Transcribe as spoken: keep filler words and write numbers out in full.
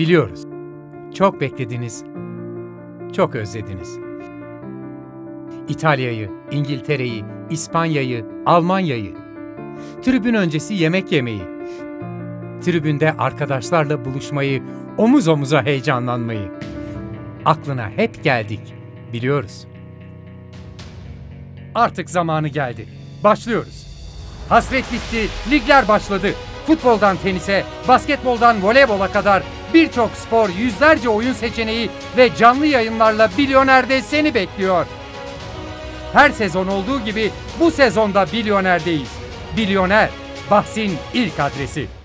Biliyoruz. Çok beklediniz. Çok özlediniz. İtalya'yı, İngiltere'yi, İspanya'yı, Almanya'yı. Tribün öncesi yemek yemeyi. Tribünde arkadaşlarla buluşmayı, omuz omuza heyecanlanmayı. Aklına hep geldik. Biliyoruz. Artık zamanı geldi. Başlıyoruz. Hasret bitti, ligler başladı. Futboldan tenise, basketboldan voleybola kadar birçok spor, yüzlerce oyun seçeneği ve canlı yayınlarla Bilyoner'de seni bekliyor. Her sezon olduğu gibi bu sezonda Bilyoner'deyiz. Bilyoner, bahsin ilk adresi.